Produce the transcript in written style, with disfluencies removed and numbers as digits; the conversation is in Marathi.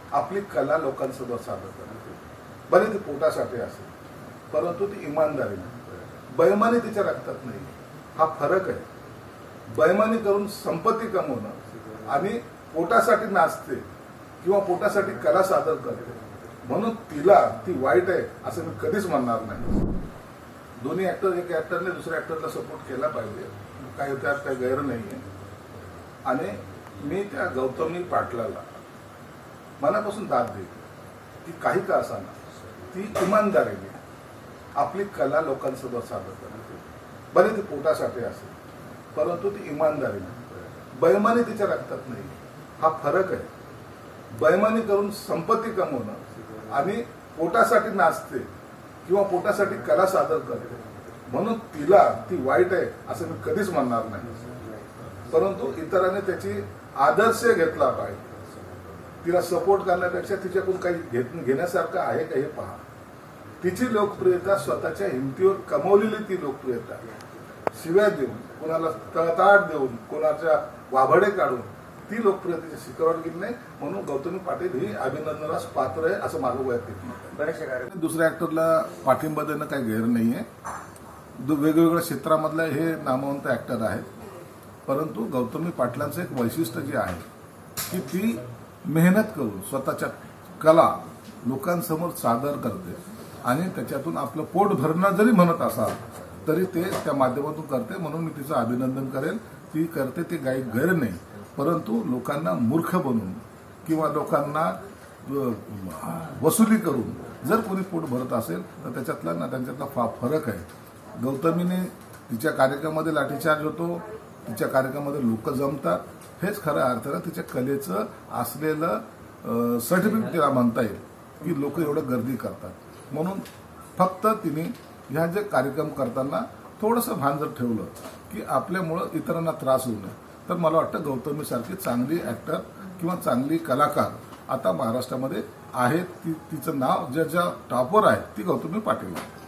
आपली कला लोकांसमोर सादर करते, भले ती पोटासाठी असेल, परंतु ती इमानदारीने, बेईमानी तिच्या रक्तात नाही. हा फरक आहे. बेईमानी करून संपत्ती कमवणं आणि पोटासाठी नाचते किंवा पोटासाठी कला सादर करते म्हणून तिला ती वाईट आहे असं मी कधीच म्हणणार नाही. दोन्ही ऍक्टर, एक ऍक्टरने दुसऱ्या ऍक्टरला सपोर्ट केला पाहिजे, काही त्यात काही गैर नाहीये. आणि मी त्या गौतमी पाटलाला मनापासून दाद देते की काही का असाना ती इमानदारीने आपली कला लोकांसमोर सादर करते, भले ती पोटासाठी असेल, परंतु ती इमानदारीने, बेईमानी तिच्या रक्तात नाही. हा फरक आहे. बेईमानी करून संपत्ती कमवणं आणि पोटासाठी नाचते किंवा पोटासाठी कला सादर करते म्हणून तिला ती वाईट आहे असं मी कधीच म्हणणार नाही. परंतु इतरांनी त्याची आदर्श घेतला पाहिजे. तिला सपोर्ट करण्यापेक्षा तिच्याकडून काही घेण्यासारखं आहे का हे पहा. तिची लोकप्रियता स्वतःच्या हिमतीवर कमवलेली ती लोकप्रियता, शिव्या देऊन, कोणाला तळताट देऊन, कोणाच्या वाभडे काढून ती लोकप्रियतेच्या शिखरावर गेली नाही. म्हणून गौतमी पाटील ही अभिनंदनास पात्र आहे असं माझं वैयक्तिक मत आहे. दुसऱ्या ऍक्टरला पाठिंबा देणं काही गैर नाहीये. वेगवेगळ्या क्षेत्रामधले हे नामवंत ऍक्टर आहेत, परंतु गौतमी पाटलांचं एक वैशिष्ट्य जे आहे की ती मेहनत करून स्वतःच्या कला लोकांसमोर सादर करते आणि त्याच्यातून आपलं पोट भरणं जरी म्हणत असाल तरी ते त्या माध्यमातून करते. म्हणून मी तिचं अभिनंदन करेल. ती करते ते काही गैर नाही, परंतु लोकांना मूर्ख बनवून किंवा लोकांना वसुली करून जर कोणी पोट भरत असेल तर त्यांच्यातला फरक आहे. गौतमीने तिच्या कार्यक्रमामध्ये लाठीचार्ज होतो, तिच्या कार्यक्रमामध्ये लोक जमतात, हेच खऱ्या अर्थानं तिच्या कलेचं असलेलं सर्टिफिकेट तिला म्हणता येईल की लोक एवढं गर्दी करतात. म्हणून फक्त तिने ह्या जे कार्यक्रम करताना थोडंसं भान जर ठेवलं की आपल्यामुळं इतरांना त्रास होऊ नये, तर मला वाटतं गौतमीसारखी चांगली ऍक्टर किंवा चांगली कलाकार आता महाराष्ट्रामध्ये आहेत. तिचं नाव ज्या टॉपवर आहे ती गौतमी पाटील आहे.